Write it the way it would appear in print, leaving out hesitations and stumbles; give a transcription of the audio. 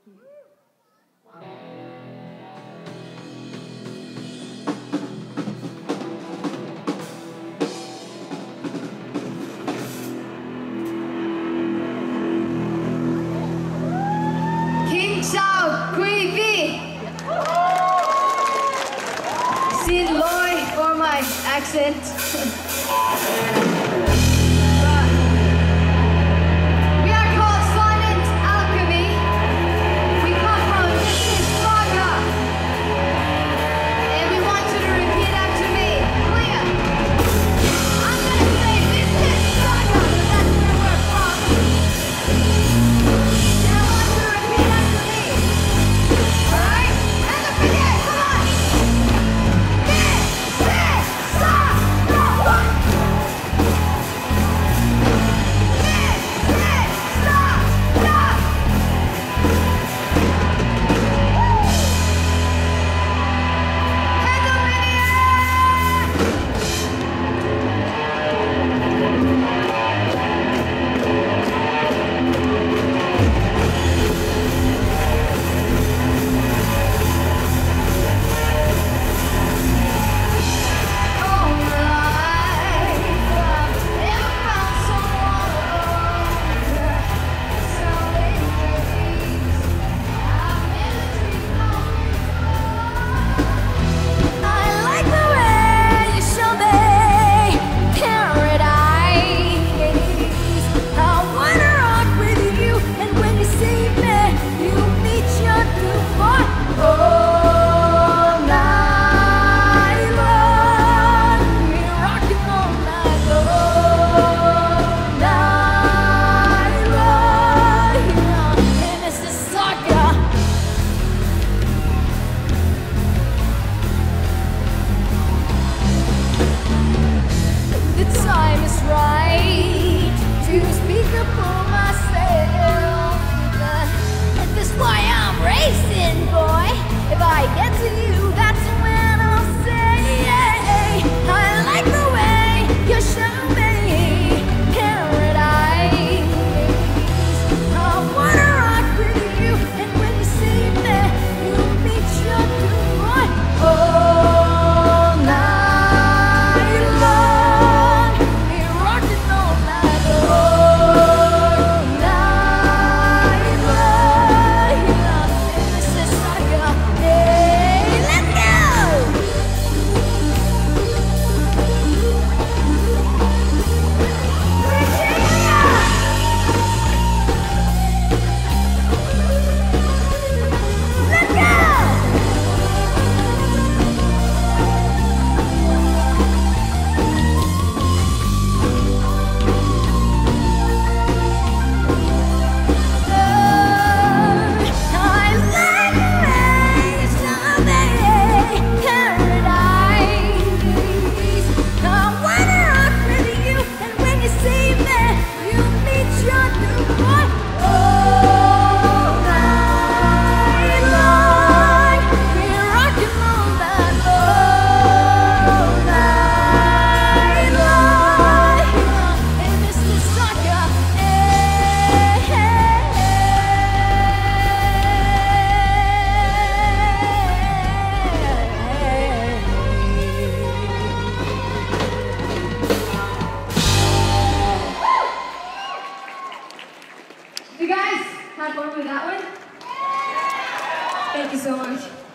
Accent. We are called Sonant Alchemy. We come from Mississauga. And we want you to repeat after me. Clear. I'm gonna say Mississauga, because that's where we're from. And I want you to repeat after me. Alright? And the video, come on! You guys have fun with that one? Thank you so much.